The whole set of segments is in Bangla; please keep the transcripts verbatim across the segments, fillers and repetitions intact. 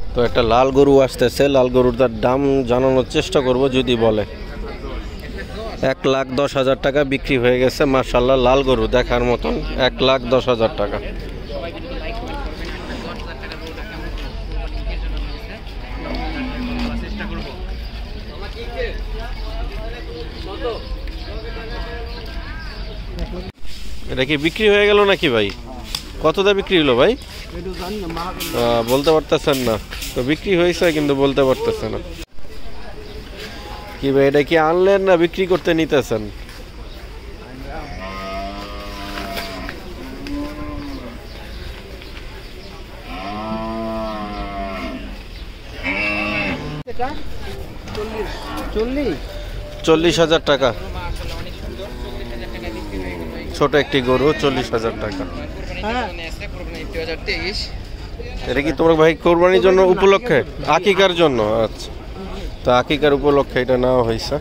তো একটা লাল গরু আসতেছে, লাল গরুটার দাম জানানোর চেষ্টা করব যদি বলে। এক লাখ দশ হাজার টাকা বিক্রি হয়ে গেছে। মাশাআল্লাহ লাল গরু দেখার মতন, এক লাখ দশ হাজার টাকা। এটা কি বিক্রি হয়ে গেল নাকি ভাই? কতটা বিক্রি হলো ভাই? বলতে পারতেছেন না তো, বিক্রি হয়েছে কিন্তু বলতে পারতেছে না। কি ভাই এটা কি আনলেন না বিক্রি করতে নিতেছেন? চল্লিশ হাজার টাকা, ছোট একটি গরু, চল্লিশ হাজার টাকা। এটা কি তোমার ভাই কোরবানির জন্য উপলক্ষে, আকিকার জন্য? আচ্ছা, তো আকিকার উপলক্ষে এটা নেওয়া হয়েছে।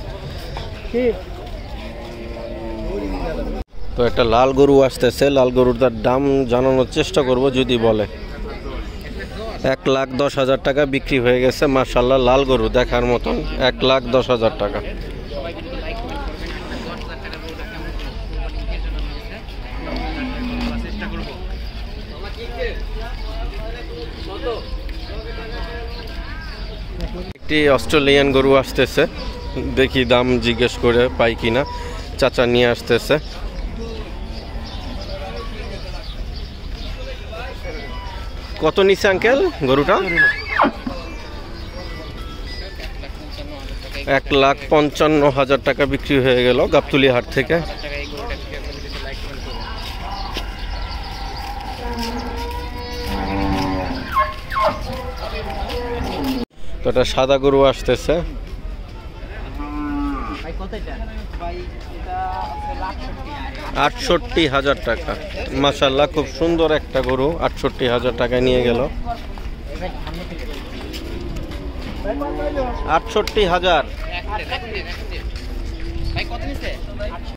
তো একটা লাল গরু আসতেছে, লাল গরুটার দাম জানানোর চেষ্টা করব যদি বলে। এক লাখ দশ হাজার টাকা বিক্রি হয়ে গেছে। মাশাআল্লাহ লাল গরু দেখার মতন, এক লাখ দশ হাজার টাকা। একটি অস্ট্রেলিয়ান গরু আসতেছে, দেখি দাম জিজ্ঞেস করে পাই কিনা। চাচা নিয়ে আসতেছে। কত নিচে আঙ্কেল গরুটা? এক লাখ পঞ্চান্ন হাজার টাকা বিক্রি হয়ে গেল গাবতলী হাট থেকে। তো একটা সাদা গরু আসতেছে, আটষট্টি হাজার টাকা। মাশাআল্লাহ খুব সুন্দর একটা গরু, আটষট্টি হাজার টাকায় নিয়ে গেল। আটষট্টি হাজার।